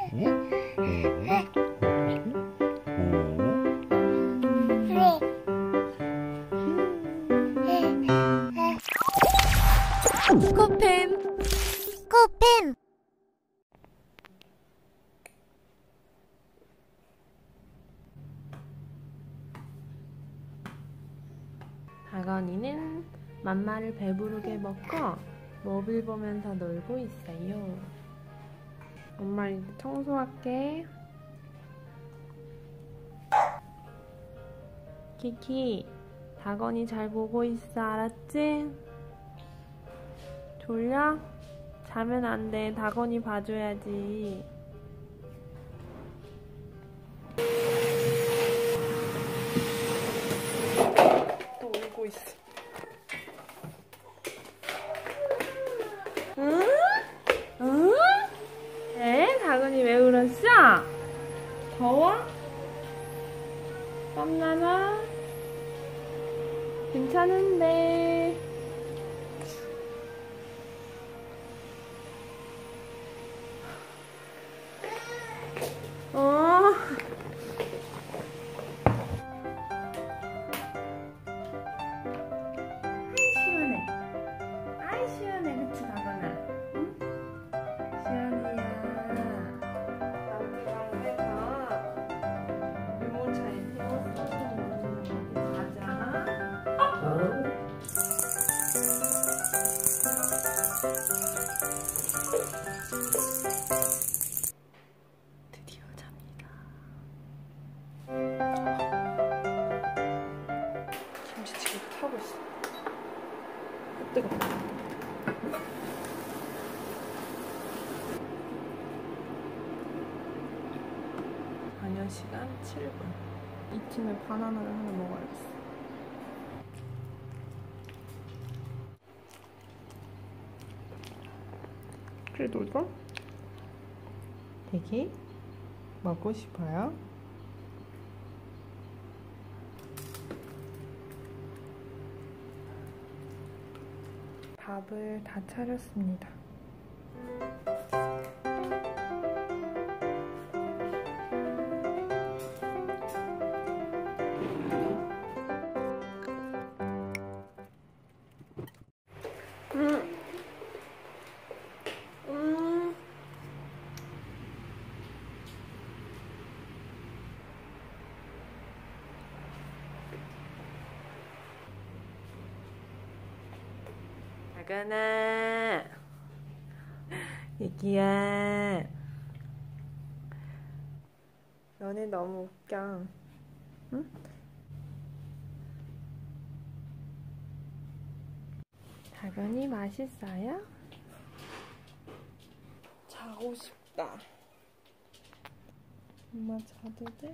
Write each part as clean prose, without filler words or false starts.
코팸 코팸. 다건이는 맘마를 배부르게 먹고 모빌 보면서 놀고 있어요. 엄마 이제 청소할게. 키키, 다건이 잘 보고 있어, 알았지? 졸려? 자면 안 돼. 다건이 봐줘야지. 또 울고 있어. 응? 응? 에? 다건이 왜 울었어? 더워? 땀나나? 괜찮은데. 아이 시원해. 아이 시원해. 그치 다건아? 응? 시원해요. 남들랑 해서 유모차에 태웠어. 가자. 드디어 잡니다. 김치찌개 타고 있어. 뜨거. 반여 시간 7분. 이 팀에 바나나를 하나 먹어야겠어. 그래도 이거 되게 먹고 싶어요. 밥을 다 차렸습니다. 다건아, 얘기야. 너네 너무 웃겨. 응? 다건이 맛있어요? 자고 싶다. 엄마 자도 돼?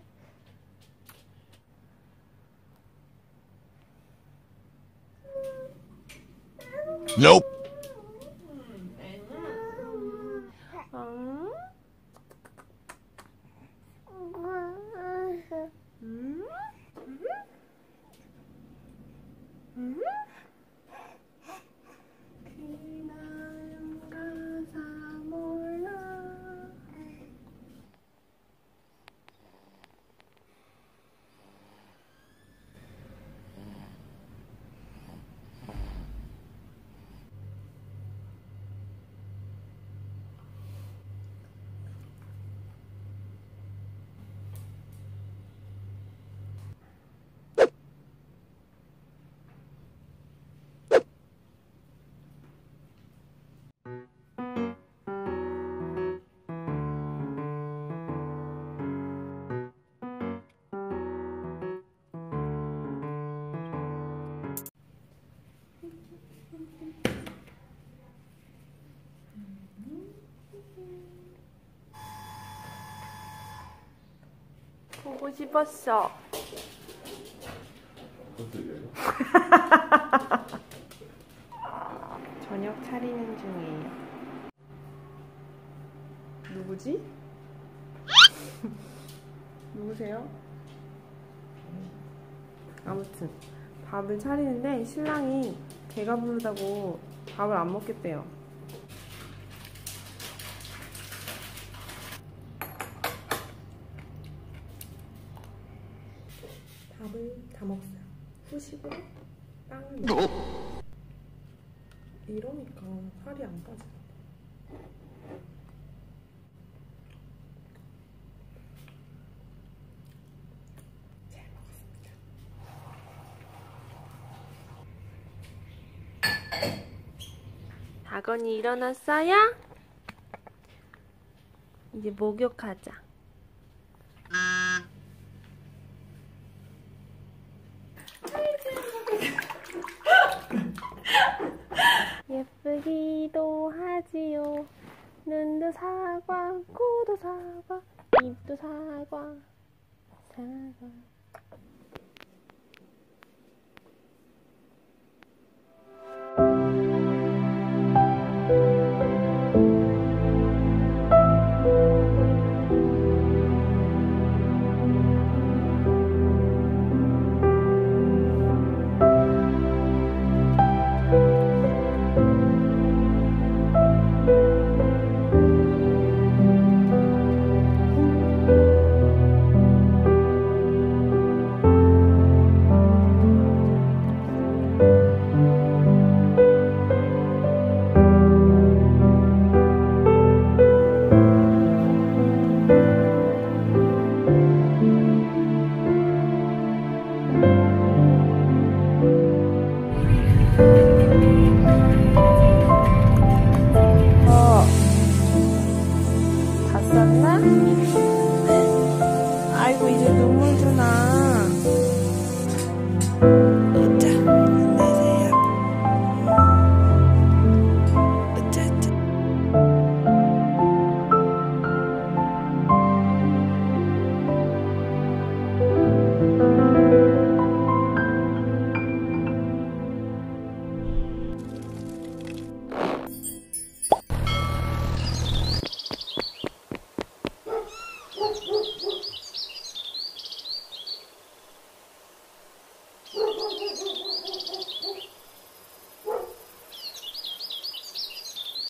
Nope. 보고 싶었어. 저녁 차리는 중이에요. 누구지? 누구세요? 아무튼 밥을 차리는데 신랑이 배가 부르다고 밥을 안 먹겠대요. 밥을 다 먹었어요. 후식으로 빵을 먹었어요. 이러니까 살이 안 빠지나 봐. 잘 먹었습니다. 다건이 일어났어요? 이제 목욕하자. 예쁘기도 하지요. 눈도 사과, 코도 사과, 입도 사과, 사과. 다 썼나? 아이고 이제 눈물도 나.